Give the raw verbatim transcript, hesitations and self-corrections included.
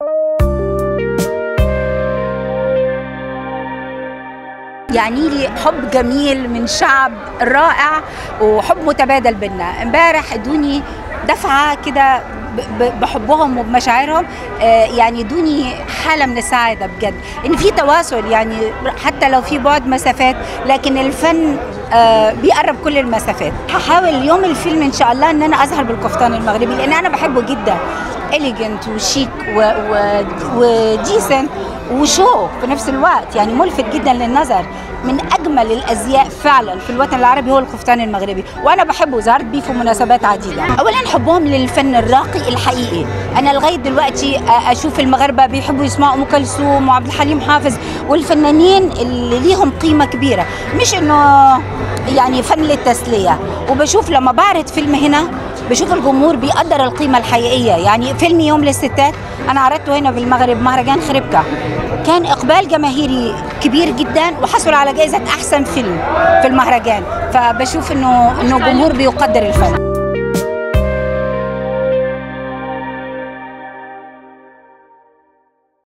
يعني لي حب جميل من شعب رائع وحب متبادل بينا. امبارح ادوني دفعه كده بحبهم وبمشاعرهم، يعني ادوني حاله من السعاده بجد، ان في تواصل، يعني حتى لو في بعد مسافات لكن الفن بيقرب كل المسافات. هحاول يوم الفيلم ان شاء الله ان انا اظهر بالقفطان المغربي، لان انا بحبه جدا، إليجنت وشيك وديسنت وشو في نفس الوقت، يعني ملفت جدا للنظر. من اجمل الازياء فعلا في الوطن العربي هو القفطان المغربي، وانا بحبه، ظهرت بيه في مناسبات عديده. اولا حبهم للفن الراقي الحقيقي، انا لغايه دلوقتي اشوف المغاربه بيحبوا يسمعوا ام كلثوم وعبد الحليم حافظ والفنانين اللي ليهم قيمه كبيره، مش انه يعني فن للتسليه. وبشوف لما بعرض فيلم هنا بشوف الجمهور بيقدر القيمه الحقيقيه. يعني فيلم يوم للستات انا عرضته هنا بالمغرب مهرجان خريبكا، كان اقبال جماهيري كبير جدا وحصل على جائزه احسن فيلم في المهرجان، فبشوف انه انه الجمهور بيقدر الفن.